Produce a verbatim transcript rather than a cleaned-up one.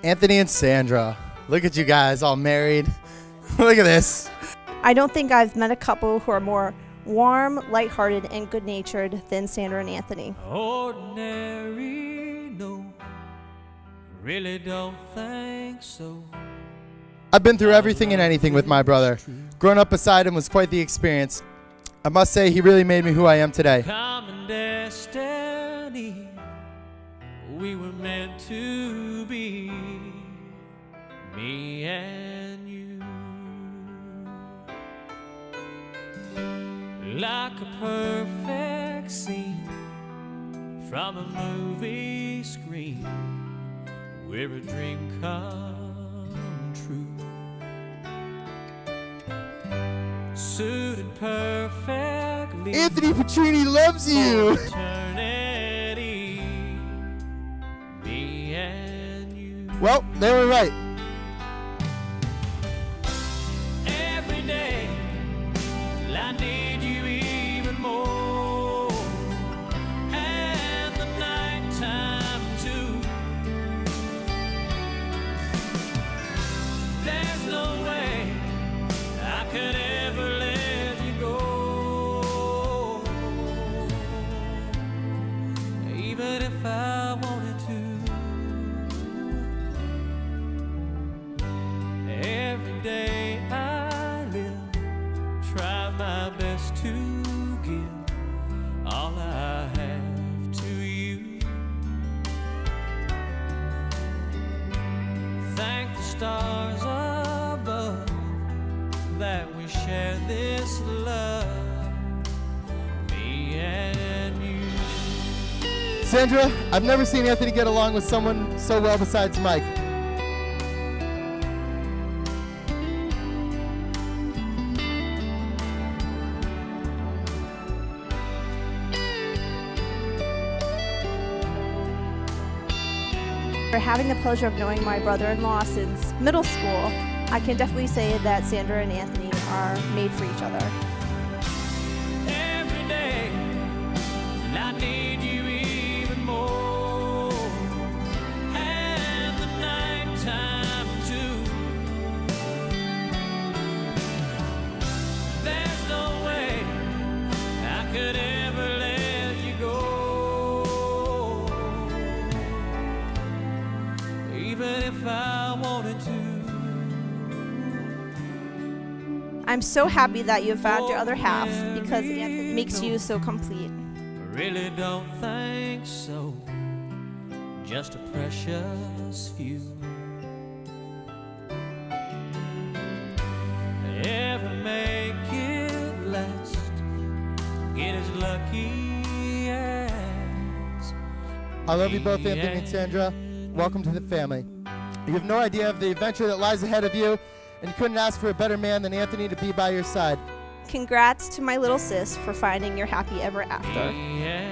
Anthony and Sandra. Look at you guys all married. Look at this. I don't think I've met a couple who are more warm, lighthearted, and good-natured than Sandra and Anthony. Ordinary, no, really don't think so. I've been through everything and anything with my brother. Growing up beside him was quite the experience. I must say he really made me who I am today. Common destiny, we were meant to be, me and you. Like a perfect scene from a movie screen, where a dream come true. Suited perfectly. Anthony Petrini loves you. Eternity, me and you. Well, they were right. Every day, I need you even more, and the nighttime too. There's no way I could ever let you go, even if I wanted to. Every day I live, try my best to give all I have to you. Thank the stars above that we share this love, me and you. Sandra, I've never seen Anthony get along with someone so well besides Mike. For having the pleasure of knowing my brother-in-law since middle school, I can definitely say that Sandra and Anthony are made for each other. Every day, I need you even more, and the nighttime too. There's no way I could ever let you go, even if I wanted to. I'm so happy that you have found your other half because Anthony makes you so complete. I really don't think so, just a precious few. Ever make it last, get as lucky as I love you both, me Anthony and Sandra. Welcome to the family. You have no idea of the adventure that lies ahead of you, and you couldn't ask for a better man than Anthony to be by your side. Congrats to my little sis for finding your happy ever after. me and